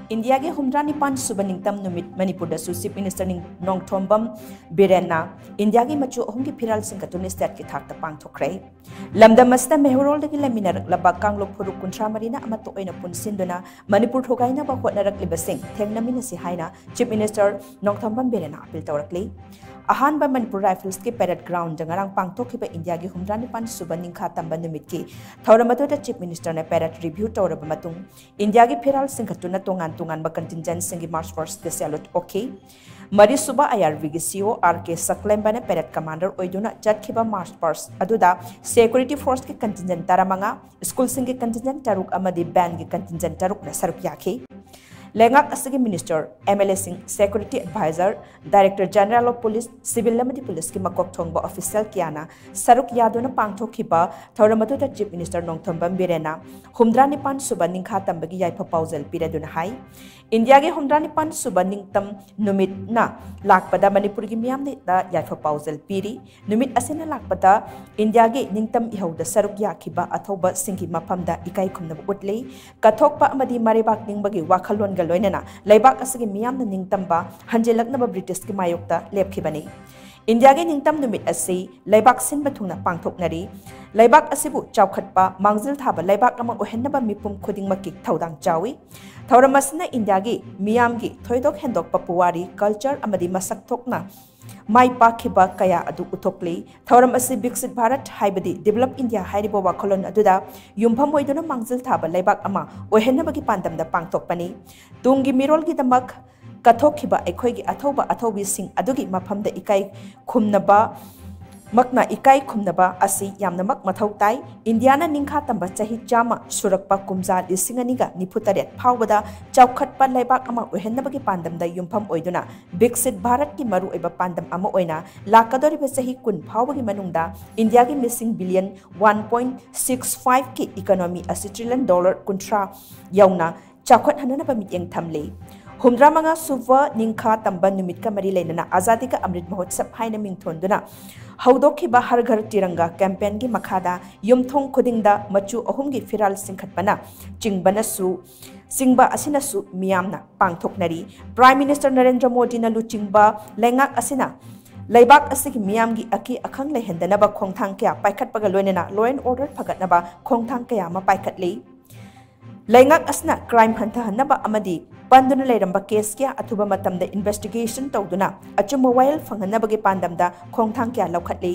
India के हुमद्रा निपान सुब निंगतम नुमित मणिपुर दसु चीफ मिनिस्टर नोंगथोंबम बिरेनना इंडिया की मचु अहुम की फिराल सिंगतुन स्टेट की थाकता पांगथोखरे लमदम असदा मेहरोल दगी लेमिनरक लबा कांगलोक फुरुक कुंथ्रा मरीना अमतो ओइना पुनसिनदुना मणिपुर थोगाइना बा होटनरकलिबसिंग थेंगनमिनसि हाइना चीफ मिनिस्टर नोंगथोंबम बिरेनना अपील तौरकली अहान मणिपुर राइफल्स के पैरेड ग्राउंड जंगरांग पांगथोखिबा इंडिया की हुमद्रा निपान सुब निंखा तंबा नुमित की थौरमदुदा चीफ मिनिस्टर ने पैरेड रिव्यू तौरब मतुंग इंडिया की फिराल सिंगतुना तोंगान तोंगान कंटिजेंट सिंगी मार्च फर्स्ट के सैल्यूट ओके मरी सुबा आईआरवी की सीओ आर.के. सकलेम्बा ने पैरेड कमांडर ओइदुना चटखिबा मार्च फर्स्ट अदुदा सिक्योरिटी फोर्स के कंटिजेंट तारामंगा स्कूल सिंग के कंटिजेंट तरुक अमदी बैंड के कंटिजेंट तरुक ने सरुक याखी लेंगाक असगी मिनिस्टर एमएलए सिंह security adviser director general of police civil लमदी पुलिस की मकोक थोंगबा ऑफिशियल कियाना सरुक यादुना पांगथोखिबा थौरमदुदा चीफ मिनिस्टर नोंगथोंबम बिरेना हुमद्रा निपान सुबा निंखा तंबगी याइफा पाउजल पिरेदुना हाई इंडिया के हुमद्रा निपान सुबा निंगतम नुमितना लाकपदा मणिपुर की मियामने याइफा पाउजल पीरी नुमित असेना लाकपदा इंडिया के निंगतम इहौदा सरुक याखिबा अथौबा सिंगी मफमदा इकाई खुमनब उटले कथोकपा अमदी मरेबाक निंगबगी वाखलोन लोइनना लेबाक असगी मियामना निंगतंबा हंजेलकनबा ब्रिटिश की मायोक्ता लेपखिबनी इंडिया के निंगतम नुमित असि लेबाक सिनबा थुंगना पांगथोकनरी लेबाक असिबु चावखटपा मांगजिल थाबा लेबाक अमा ओहेनबा मिपुम खुदिंगमकी थौदांग चावी थौरमसना इंडिया की मियाम की थोइदोक हेंदोकपा पुवारी कल्चर अमदी मसक थोकना माई पाखिबा कया अदु उथोकली थौरम असि विकसित भारत हाइबदी डेवलप इंडिया हाइरिबो वाखलोन अदुदा युमफम ओइदुना मांगजिल थाबा लेबाक अमा ओहेनबगी पांदमदा पांगथोकपनी तुंगी मिरोल की दमक कथोखिबा अखोइगी अथौबा अथौबी सिंग अदुगी मफमदा इकाई खुमनबा मकना इकाई खुमनबा असि यामनमक मथौ ताई इंडियाना निंखा तंबा चाही चामा सुरकपा कुमजा लिसिंगनिगा निफुतरेट फावबदा चौखटपा लेबाक अमा ओहेनबगी पांदमदा युमफम ओइदुना विकसित भारत की मरु एबा पांदम अमा ओइना लाकदोरिबा चाही कुन फावबगी मनुंगदा इंडिया की मिसिंग बिलियन 1.65 की इकोनॉमी असि ट्रिलियन डॉलर कुंथ्रा यौना चौखट हननबा मियेंग थमले हुमद्रा मंगा सुवा निंखा तंबा नुमित का मरी लेना आजादी का अमृत महोत्सव हाइना मिंगथोंदुना हौदोखिबा हर घर तिरंगा कैंपेन की मखादा युमथोंग खुदिंगदा मचु अहुम की फिराल सिंखटपना चिंगबनसु सिंगबा असिनसु मियामना पांगथोकनरी प्राइम मिनिस्टर नरेंद्र मोदी ना लुचिंगबा लेंगाक असिना लेबाक असगी मियाम की अकी अखंग लेहेंदनबा खोंगथांग क्या पाइखटपगा लोइनना लॉ एंड ऑर्डर फगतनबा खोंगथांग क्या मा पाइखटले लेंगाक असना क्राइम हंथहनबा अमदी पंदुना लेरंबा केस क्या अथुबा मतमदा इन्वेस्टिगेशन तौदुना अचुम वायल फंगनबगे पांदमदा खोंगथांग क्या लौखटले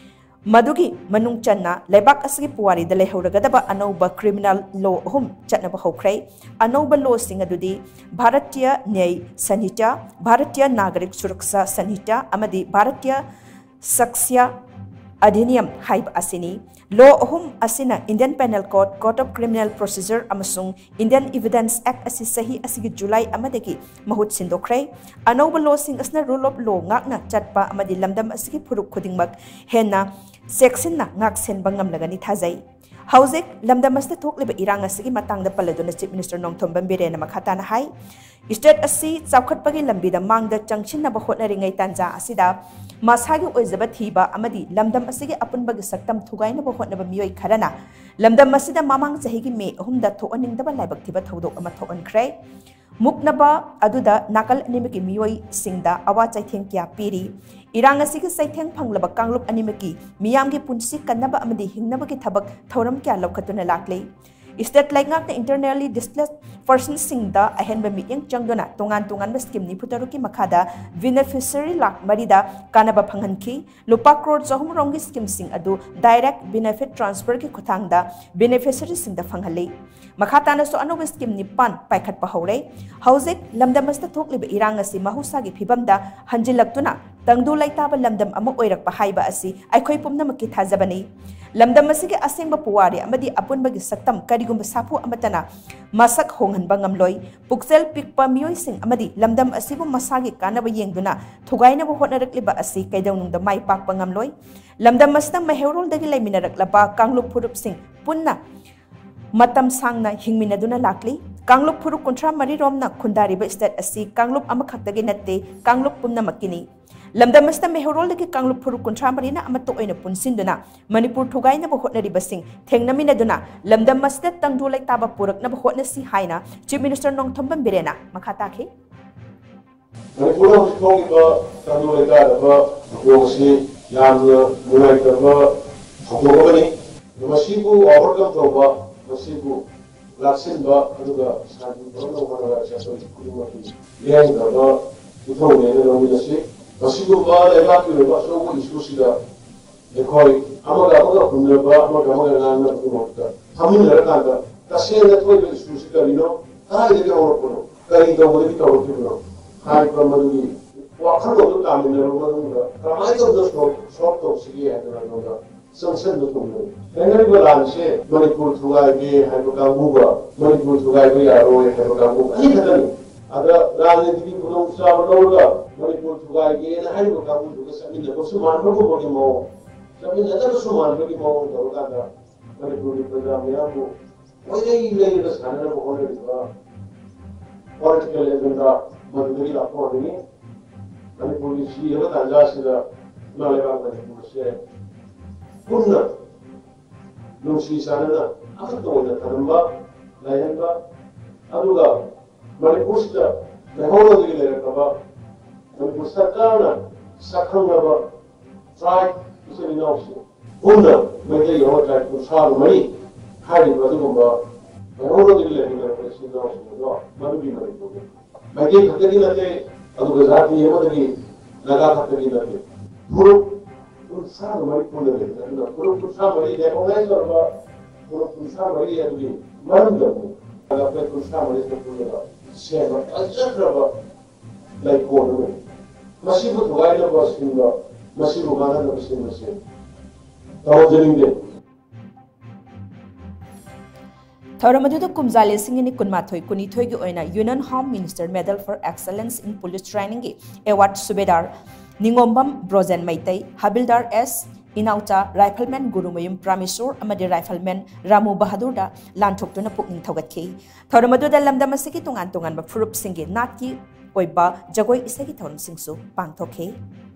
मदुगी मनुंग चन्ना लेबाक असगी पुवारी द लेहौरगदबा अनौबा क्रिमिनल लॉ अहुम चटनबा हौख्रे अनौबा लॉ सिंग अदुदी भारतीय न्याय संहिता भारतीय नागरिक सुरक्षा संहिता अमदी भारतीय सक्ष्य अधिनियम हाइब असिनी लॉ अहुम असिना Indian penal code code of criminal procedure अमसुंग इंडियन एविडेंस एक्ट असि सही असिगी जुलाई अमदगी महुत सिंदोखरे अनौबा लॉ सिंग असना रूल ऑफ लॉ ngakna चटपा अमदी लमदम असिगी फुरुक खुदिंगमक हेना सेक्शनना ngak senba ngamlagani thajai हौजिक लमदमस्त थोकलिबा इरांग असिगी मतंगदा पल्लदुना चीफ मिनिस्टर नोंगथोंबम बिरेना मखाताना हाई स्टेट असि चावखटपगी लंबीदा मांगदा चंगसिनबा होटनरिंगै तांजा असिदा मसागी ओइजबा थीबा अमदी लमदम असिगी अपुनबगी सक्तम थुगाइनबा होटनबा मियोय खरना लमदम असिदा मामांग चहिगी मे अहुमदा थोअनिंगदबा लाइबक थीबा थौदोक अमा थोअनख्रे मुक्नबा अदुदा नाकल अनिमकी मियोय सिंगदा अवा चाइथेंग क्या पीरी इरांग असिगी साइथेंग फंगलबा कांगलुप अनिमकी मियामगी पुंसी कन्नबा अमदी हिंगनबगी थबक थौरम क्या लौखतुना लाक्ले स्टेट लाइंगाक इंटरनली डिस्प्लेस्ड पर्सन सिंगदा अहेनब मियेंग चंगदुना तोंगान तोंगान स्कीम निफुतरुकी मखादा बेनिफिशियरी लाख मरीदा कानबा फंगनखी लुपा करोड़ चहुम रोंगी स्कीम सिंग अदु डायरेक्ट बेनिफिट ट्रांसफर की खुथांगदा बेनिफिशियरी सिंगदा फंगहले मखाताना सो अनोब स्कीम निपान पाइखटपा हौरे हौजिक लमदमस्त थोकलिबा इरांग असि महुसागी फिबमदा हंजिलक्तुना तंगदु लैताबा लमदम अमा ओइरकपा हाइबा असि अखोइ पुमनमकी थाजबनी लमदम असिगे असेंबा पुवारी अमदी अपुनबगी सक्तम करिगुंबा साफु अमतना मसक होंगनबा ngamloi पुक्सेल पिकपा मियोइसिंग अमदी लमदम असिबु मसागी कानबा येंगदुना थुगाइनबा होटनरकलिबा असि कैदौनुंगदा माइ पाकपा ngamloi लमदम असना महेरोलदगी लेमिनरकलबा कांगलुप फुरुपसिंग पुन्ना मतम सांगना हिंगमिनदुना लाक्ली कांगलुप फुरुक कुंथ्रा मरी रोमना खुंदारिबा स्टेट असि कांगलुप अमखक्तगे नत्ते कांगलुप पुम्नमक्किनी लमदमस्ता मेहरोल के कांगलुप फुरुक कुंथ्रा मरीना अमतो ओइना पुनसिनदुना मणिपुर थुगाइनबा होटनरिबसिंग थेंगनमिनदुना लमदमस्ता तंगदु लैताबा पुरकनबा होटनसि हाइना चीफ मिनिस्टर नोंथोम्बम बिरेना मखा ताखे मणिपुर थोंगिबा तंगदु लैताबा योगसि यामना मुनाइतबा थोगोबनी मसिबु ओवरकम तोबा मसिबु लाक्सिनबा अदुगा सानि बरनो मनगा सेसोइ कुरुमति लेंगदबा उथौनेना लौमिनसि मसिबुबा लेबाकि लेबा सोगु इशुसिदा देखोइ अमगा हुनबा अमगा नांगना कुरुमता थमिनरकांदा तसेना थोइबा इशुसि करिनो ताइदे ओरकोनो करि दौबदि तौरकिनो हाइ प्रमदुगी वाखरदो तामिनरबा क्रमाइदो सॉफ्ट तौसिगे हाइदना संसद दुकुमनो एंगरिबा लानसे मणिपुर थुगाइगे हाइबो कांगुबा मणिपुर थुगाइबो यारोय हाइबो कांगु अनि खतनि अदा राजनीति पुनौ साबनौगा मणिपुर थुगाइगे न हाइबो कांगु दुगा समिनबो सुमानबो बोगे मो समिनदा सुमानबो मो दौगादा मणिपुर प्रोग्राम याबो ओइ लेइबा साननबो होनरिबा पॉलिटिकल एजेंडा मधुरी लापोनी मणिपुर सी हेबा तांजासिदा नालेबा मणिपुर से पुन्ना नुसी सानना अखतोना थरंबा लायनबा अदुगा मणिपुरस्ता मेहौलदगी लेरकबा मणिपुर सरकारना सखंगबा ट्राइब इसलिनौसी पुन्ना मेदे यो ट्राइब कुसार मणि हारिबा अदुगुंबा मेहौलदगी लेरकबा इसलिनौसी दो मनुबी मणिपुर मेदे खतगी नते अदुगा जाति यमदगी लगा खतगी नते पुरु साग मणिपुर ले पुरु मणि रिकॉग्नाइज करबा पुरु मणि यादुगी मरंदबु अगपे मणि पुरु सेवा अजक्रबा लाइकोन मसिबु थुगाइनबा सिंगा मसिबु माननबा सिंगा से तौजलिंगे थौरमदुद कुमजाले सिंगिनी कुनमाथोय कुनिथोय की ओइना union home minister medal for excellence in police training की अवार्ड सुबेदार निंगोम्बम ब्रोजेन मैतई हबिलदार एस इनाउचा राइफलमैन गुरुमयुम प्रामिसोर अमदि राइफलमैन रामू बहादुर लांथोक्तुना पुकनिंग थौगतखि थौरमदुदा लमदम असगी तुंगान तुंगान फुरुप सिंगे नाटकी ओइबा जगोई इसेगी थौरम सिंगसु पांगथोखे।